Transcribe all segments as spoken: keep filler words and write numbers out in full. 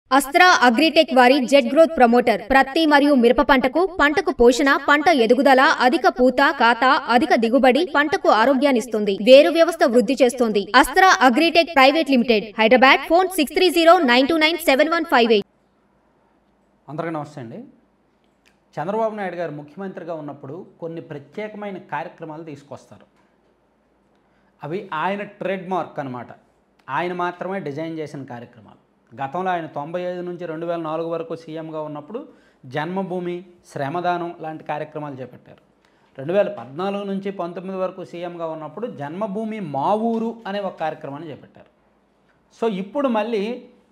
అస్త్రా అగ్రిటెక్ వారి jet growth promoter ప్రత్తి మరియు మిరప పంటకు పంటకు పోషణ, పంట ఎదుగుదల, అధిక పూత, కాత, అధిక దిగుబడి, పంటకు ఆరోగ్యాన్నిస్తుంది. వేరు వ్యవస్థ వృద్ధి చేస్తుంది. Astra Agritech private limited, Hyderabad. Phone six three zero nine two nine seven one five eight. అందరికీ నమస్తే అండి. చంద్రబాబు నాయుడు గారు ముఖ్యమంత్రిగా ఉన్నప్పుడు కొన్ని ప్రత్యేకమైన కార్యక్రమాలు తీసుకొస్తారు. అవి ఆయన ట్రేడ్ మార్క్ అన్నమాట. ఆయన మాత్రమే డిజైన్ చేసిన కార్యక్రమాలు. గతంలో ఆయన తొంభై ఐదు నుంచి రెండు వేల నాలుగు వరకు సీఎంగా ఉన్నప్పుడు జన్మభూమి, శ్రమదానం లాంటి కార్యక్రమాలు చేపట్టారు. రెండు వేల పద్నాలుగు నుంచి పంతొమ్మిది వరకు సీఎంగా ఉన్నప్పుడు జన్మభూమి మా ఊరు అనే ఒక కార్యక్రమాన్ని చేపట్టారు. సో ఇప్పుడు మళ్ళీ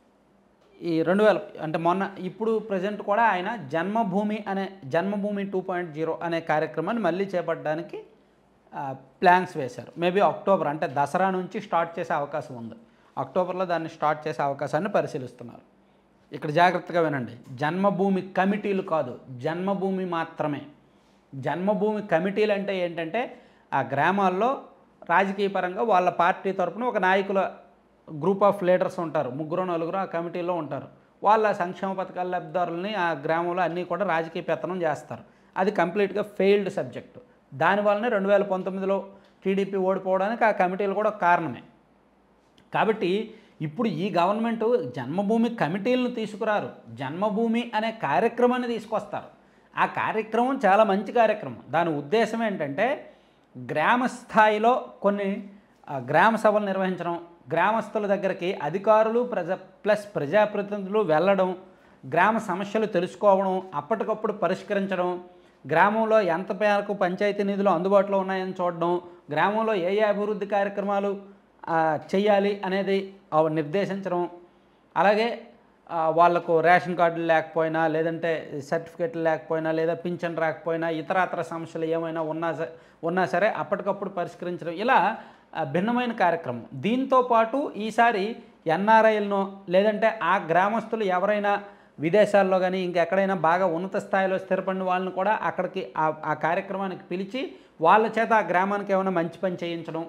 ఈ రెండు వేల అంటే మొన్న ఇప్పుడు ప్రజెంట్ కూడా ఆయన జన్మభూమి అనే జన్మభూమి టూ పాయింట్ జీరో అనే కార్యక్రమాన్ని మళ్ళీ చేపట్టడానికి ప్లాన్స్ వేశారు. మేబీ అక్టోబర్ అంటే దసరా నుంచి స్టార్ట్ చేసే అవకాశం ఉంది. అక్టోబర్లో దాన్ని స్టార్ట్ చేసే అవకాశాన్ని పరిశీలిస్తున్నారు. ఇక్కడ జాగ్రత్తగా వినండి. జన్మభూమి కమిటీలు కాదు, జన్మభూమి మాత్రమే. జన్మభూమి కమిటీలు అంటే ఏంటంటే ఆ గ్రామాల్లో రాజకీయ పరంగా వాళ్ళ పార్టీ తరపున ఒక నాయకుల గ్రూప్ ఆఫ్ లీడర్స్ ఉంటారు, ముగ్గురు నలుగురు ఆ కమిటీలో ఉంటారు. వాళ్ళ సంక్షేమ పథకాల లబ్ధిదారులని ఆ గ్రామంలో అన్నీ కూడా రాజకీయ పెత్తనం చేస్తారు. అది కంప్లీట్గా ఫెయిల్డ్ సబ్జెక్టు. దానివల్లనే రెండు వేల పంతొమ్మిదిలో టీడీపీ ఓడిపోవడానికి ఆ కమిటీలు కూడా కారణమే. కాబట్టి ఇప్పుడు ఈ గవర్నమెంట్ జన్మభూమి కమిటీలను తీసుకురారు, జన్మభూమి అనే కార్యక్రమాన్ని తీసుకొస్తారు. ఆ కార్యక్రమం చాలా మంచి కార్యక్రమం. దాని ఉద్దేశం ఏంటంటే గ్రామ స్థాయిలో కొన్ని గ్రామ సభలు నిర్వహించడం, గ్రామస్తుల దగ్గరికి అధికారులు ప్రజా ప్లస్ ప్రజాప్రతినిధులు వెళ్ళడం, గ్రామ సమస్యలు తెలుసుకోవడం, అప్పటికప్పుడు పరిష్కరించడం, గ్రామంలో ఎంత మేరకు పంచాయతీ నిధులు అందుబాటులో ఉన్నాయని చూడడం, గ్రామంలో ఏ ఏ అభివృద్ధి కార్యక్రమాలు చేయాలి అనేది నిర్దేశించడం, అలాగే వాళ్లకు రేషన్ కార్డులు లేకపోయినా, లేదంటే సర్టిఫికెట్లు లేకపోయినా, లేదా పింఛన్ రాకపోయినా, ఇతరత్ర సమస్యలు ఏమైనా ఉన్నా ఉన్నా సరే అప్పటికప్పుడు పరిష్కరించడం, ఇలా భిన్నమైన కార్యక్రమం. దీంతోపాటు ఈసారి ఎన్ఆర్ఐలను లేదంటే ఆ గ్రామస్తులు ఎవరైనా విదేశాల్లో కానీ ఇంకెక్కడైనా బాగా ఉన్నత స్థాయిలో స్థిరపడిన వాళ్ళని కూడా అక్కడికి ఆ కార్యక్రమానికి పిలిచి వాళ్ళ చేత ఆ గ్రామానికి ఏమైనా మంచి పని చేయించడం,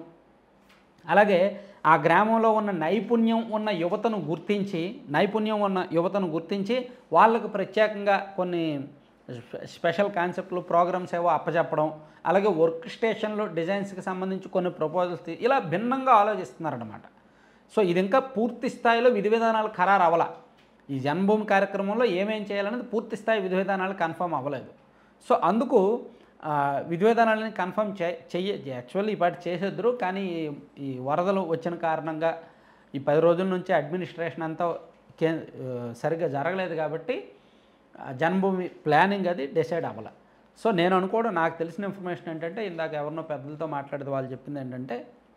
అలాగే ఆ గ్రామంలో ఉన్న నైపుణ్యం ఉన్న యువతను గుర్తించి నైపుణ్యం ఉన్న యువతను గుర్తించి వాళ్ళకు ప్రత్యేకంగా కొన్ని స్పెషల్ కాన్సెప్ట్లు, ప్రోగ్రామ్స్ ఏవో అప్పచెప్పడం, అలాగే వర్క్ స్టేషన్లో డిజైన్స్కి సంబంధించి కొన్ని ప్రపోజల్స్ ఇలా భిన్నంగా ఆలోచిస్తున్నారన్నమాట. సో ఇది ఇంకా పూర్తి స్థాయిలో విధి విధానాలు ఖరారు అవ్వాల. ఈ జన్మభూమి కార్యక్రమంలో ఏమేం చేయాలనేది పూర్తి స్థాయి విధి విధానాలు కన్ఫర్మ్ అవ్వలేదు. సో అందుకు విధి విధానాలని కన్ఫర్మ్ చే చెయ్య యాక్చువల్లీ ఇప్పటి చేసేద్దరు, కానీ ఈ వరదలు వచ్చిన కారణంగా ఈ పది రోజుల నుంచి అడ్మినిస్ట్రేషన్ అంతా కే సరిగ్గా జరగలేదు. కాబట్టి జన్మభూమి ప్లానింగ్ అది డిసైడ్ అవ్వాల. సో నేను అనుకోవడం, నాకు తెలిసిన ఇన్ఫర్మేషన్ ఏంటంటే ఇందాక ఎవరినో పెద్దలతో మాట్లాడితే వాళ్ళు చెప్పింది ఏంటంటే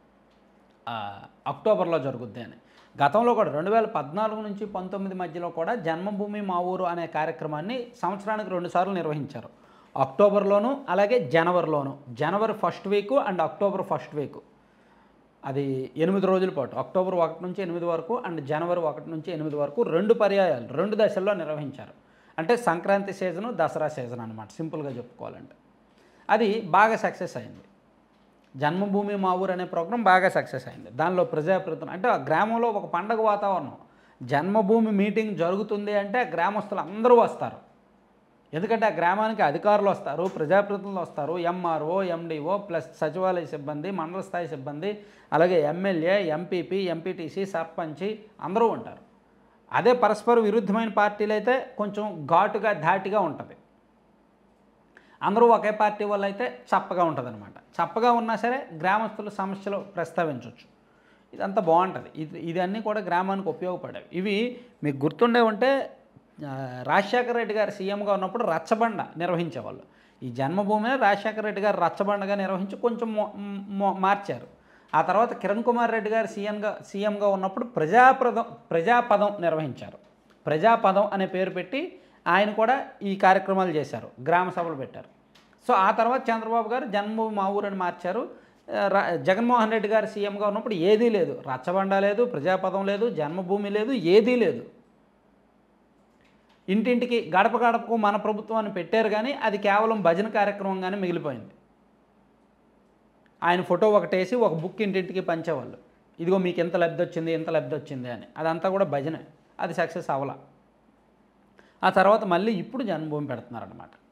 అక్టోబర్లో జరుగుద్ది అని. గతంలో కూడా రెండు వేల పద్నాలుగు నుంచి పంతొమ్మిది మధ్యలో కూడా జన్మభూమి మా ఊరు అనే కార్యక్రమాన్ని సంవత్సరానికి రెండుసార్లు నిర్వహించారు. అక్టోబర్లోను అలాగే జనవరిలోను. January first week and October first week, అది ఎనిమిది రోజుల పాటు, అక్టోబర్ ఒకటి నుంచి ఎనిమిది వరకు అండ్ జనవరి ఒకటి నుంచి ఎనిమిది వరకు రెండు పర్యాయాలు రెండు దశల్లో నిర్వహించారు. అంటే సంక్రాంతి సీజను, దసరా సీజన్ అనమాట, సింపుల్గా చెప్పుకోవాలంటే. అది బాగా సక్సెస్ అయింది. జన్మభూమి మా ఊరు అనే ప్రోగ్రాం బాగా సక్సెస్ అయింది. దానిలో ప్రజాప్రతినిధులు అంటే ఆ గ్రామంలో ఒక పండగ వాతావరణం. జన్మభూమి మీటింగ్ జరుగుతుంది అంటే గ్రామస్తులు అందరూ వస్తారు. ఎందుకంటే ఆ గ్రామానికి అధికారులు వస్తారు, ప్రజాప్రతినిధులు వస్తారు, ఎంఆర్ఓ, ఎండిఓ ప్లస్ సచివాలయ సిబ్బంది, మండల స్థాయి సిబ్బంది, అలాగే ఎమ్మెల్యే, ఎంపీపీ, ఎంపీటీసీ, సర్పంచి అందరూ ఉంటారు. అదే పరస్పర విరుద్ధమైన పార్టీలు అయితే కొంచెం ఘాటుగా ధాటిగా ఉంటుంది. అందరూ ఒకే పార్టీ వాళ్ళు అయితే చప్పగా ఉంటుంది అనమాట. చప్పగా ఉన్నా సరే గ్రామస్తుల సమస్యలు ప్రస్తావించవచ్చు. ఇదంతా బాగుంటుంది. ఇది ఇదన్నీ కూడా గ్రామానికి ఉపయోగపడేవి. ఇవి మీకు గుర్తుండే ఉంటే రాజశేఖర రెడ్డి గారు సీఎంగా ఉన్నప్పుడు రచ్చబండ నిర్వహించేవాళ్ళు. ఈ జన్మభూమిని రాజశేఖర రెడ్డి గారు రచ్చబండగా నిర్వహించి కొంచెం మార్చారు. ఆ తర్వాత కిరణ్ కుమార్ రెడ్డి గారు సీఎంగా సీఎంగా ఉన్నప్పుడు ప్రజాపదం ప్రజాపదం నిర్వహించారు. ప్రజాపదం అనే పేరు పెట్టి ఆయన కూడా ఈ కార్యక్రమాలు చేశారు, గ్రామ సభలు పెట్టారు. సో ఆ తర్వాత చంద్రబాబు గారు జన్మభూమి మా ఊరు అని మార్చారు. జగన్మోహన్ రెడ్డి గారు సీఎంగా ఉన్నప్పుడు ఏదీ లేదు, రచ్చబండ లేదు, ప్రజాపదం లేదు, జన్మభూమి లేదు, ఏదీ లేదు. ఇంటింటికి గడప గడపకు మన ప్రభుత్వాన్ని పెట్టారు, కానీ అది కేవలం భజన కార్యక్రమంగానే మిగిలిపోయింది. ఆయన ఫోటో ఒకటేసి ఒక బుక్ ఇంటింటికి పంచేవాళ్ళు, ఇదిగో మీకు ఎంత లబ్ధి వచ్చింది, ఎంత లబ్ధి వచ్చింది అని. అదంతా కూడా భజనే, అది సక్సెస్ అవ్వాల. ఆ తర్వాత మళ్ళీ ఇప్పుడు జన్మభూమి పెడుతున్నారనమాట.